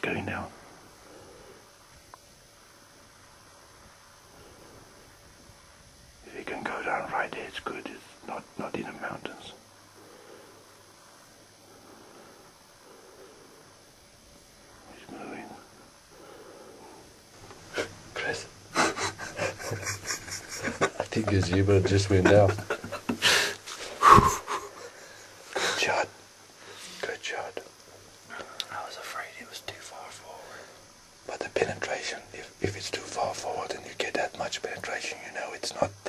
going down. If you can go down right there, it's good. It's not in the mountains. He's moving. Chris. I think his zebra just went down. Good shot. Good shot. I was afraid it was too far forward. But the penetration, if it's too far forward and you get that much penetration, you know it's not